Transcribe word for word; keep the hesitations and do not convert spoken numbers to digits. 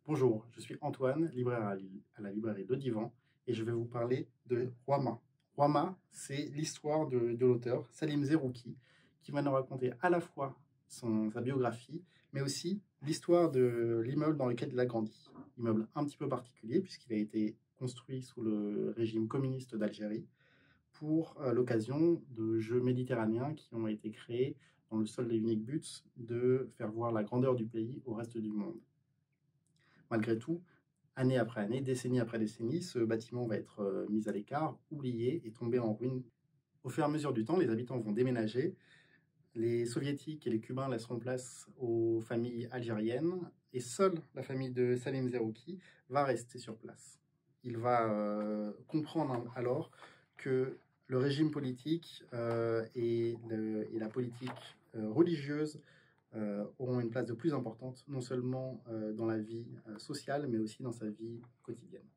Bonjour, je suis Antoine, libraire à li- à la librairie de Divan, et je vais vous parler de Roima. Roima, c'est l'histoire de, de l'auteur Salim Zerouki, qui va nous raconter à la fois son, sa biographie, mais aussi l'histoire de l'immeuble dans lequel il a grandi. Immeuble un petit peu particulier, puisqu'il a été construit sous le régime communiste d'Algérie, pour euh, l'occasion de Jeux méditerranéens qui ont été créés dans le seul et unique but de faire voir la grandeur du pays au reste du monde. Malgré tout, année après année, décennie après décennie, ce bâtiment va être euh, mis à l'écart, oublié et tombé en ruine. Au fur et à mesure du temps, les habitants vont déménager, les soviétiques et les cubains laisseront place aux familles algériennes, et seule la famille de Salim Zerouki va rester sur place. Il va euh, comprendre alors que le régime politique euh, et, le- et la politique euh, religieuse euh, auront une place de plus importante, non seulement euh, dans la vie euh, sociale, mais aussi dans sa vie quotidienne.